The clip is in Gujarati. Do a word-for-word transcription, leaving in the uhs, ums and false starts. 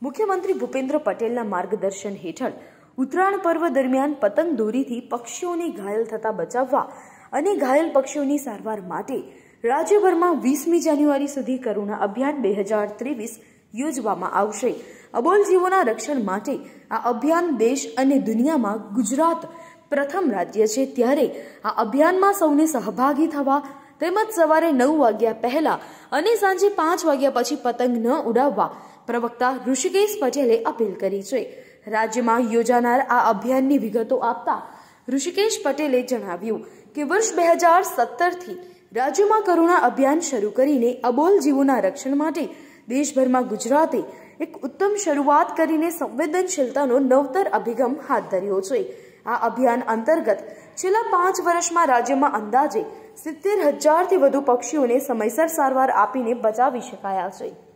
મુખ્યમંત્રી ભૂપેન્દ્ર પટેલના માર્ગદર્શન હેઠળ ઉત્તરાયણ પર્વ દરમિયાન પતંગ દોરીથી પક્ષીઓને ઘાયલ થતા બચાવવા અને ઘાયલ પક્ષીઓની સારવાર માટે રાજ્યભરમાં વીસમી જાન્યુઆરી સુધી કરુણા અભિયાન બે હજાર ત્રેવીસ યોજવામાં આવશે। અબોલ જીવોના રક્ષણ માટે આ અભિયાન દેશ અને દુનિયામાં ગુજરાત પ્રથમ રાજ્ય છે, ત્યારે આ અભિયાનમાં સૌને સહભાગી થવા તેમજ સવારે નવ વાગ્યા પહેલા અને સાંજે પાંચ વાગ્યા પછી પતંગ ન ઉડાવવા પ્રવક્તા ઋષિકેશ પટેલે અપીલ કરી છે। રાજ્યમાં યોજાનાર આ અભિયાનની વિગતો આપતા ઋષિકેશ પટેલે જણાવ્યું કે વર્ષ બે હજાર સત્તરથી રાજ્યમાં કરુણા અભિયાન શરૂ કરીને અબોલ જીવોના રક્ષણ માટે દેશભરમાં ગુજરાતે એક ઉત્તમ શરૂઆત કરીને સંવેદનશીલતાનો નવતર અભિગમ હાથ ધર્યો છે। આ અભિયાન અંતર્ગત છેલ્લા પાંચ વર્ષમાં રાજ્યમાં અંદાજે સિત્તેર હજારથી વધુ પક્ષીઓને સમયસર સારવાર આપીને બચાવી શકાયા છે।